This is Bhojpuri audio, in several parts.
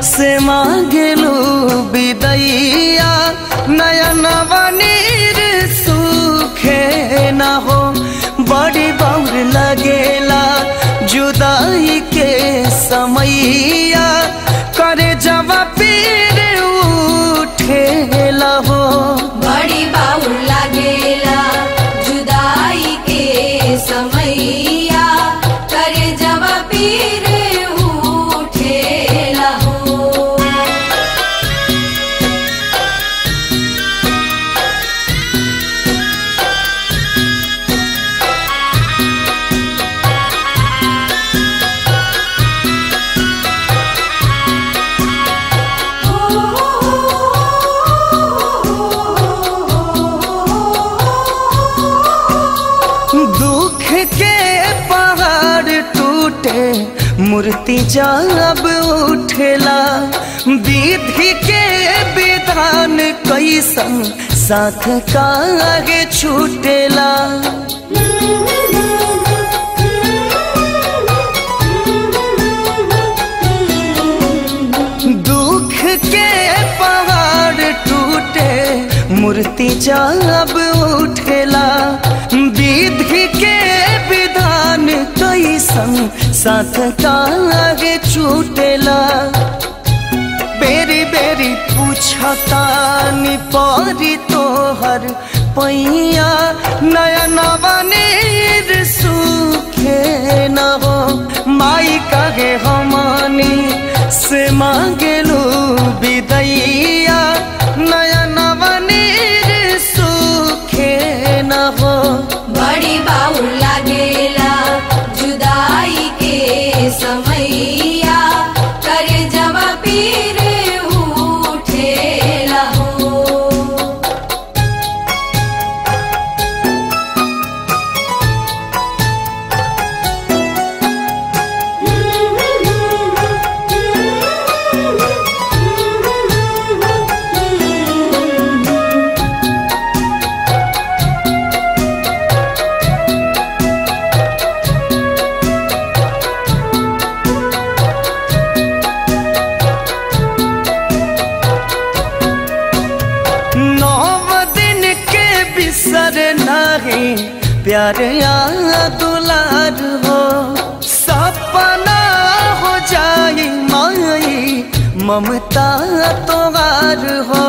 से मांगलू विदैया नयन नीर सूखे न हो। बड़ी बाउर लगेला जुदाई के समैया करे जब पीर उठेला हो। बड़ी बाउर लगेला जुदाई के समैया करे जब पीर उठेला हो। दुख के पहाड़ टूटे मूर्ति जब उठेला विधि के विधान कैसन साथ कागे छूटेला। दुख के पहाड़ टूटे मूर्ति जब उठेला विधि के विधान कैसन साथ कागे छूटेला। बेरी बेरी पूछतानी परी तोहर पैया नयन नीर सूखे न हो। माई कहे हमनी से मांगलू विदैया नयन नीर सूखे न हो। बड़ी बाउर लगेला जुदाई के समैया करे जब पीर उठेला हो। बिसर नहीं प्यार या दुलार हो। सपना हो जाई माई ममता तोहार हो।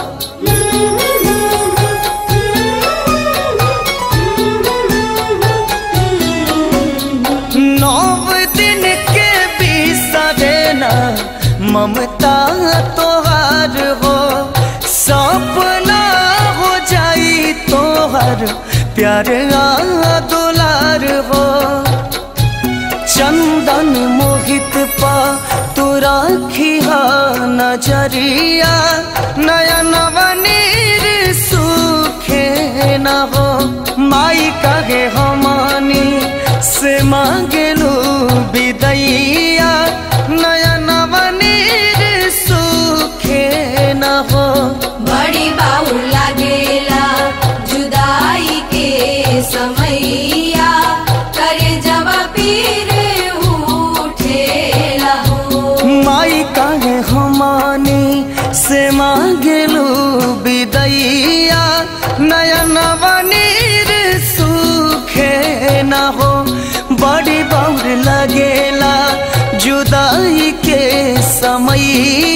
नौ दिन के बिसरे ना ममता तोहार हो। सपना हो जाई तोहर प्यार आ दुलार हो। चंदन मोहित पा तू राखिया नजरिया नयन नीर सूखे न हो। माई कहे हमनी से मांगलू विदैया नयन नीर सूखे न हो। बड़ी बाउर लगेला जुदाई के समैया करे जब पीर उठेला हो। माई काहे हमनी से मांगलू विदैया नयन नीर सूखे न हो। बड़ी बाउर लगेला जुदाई के समैया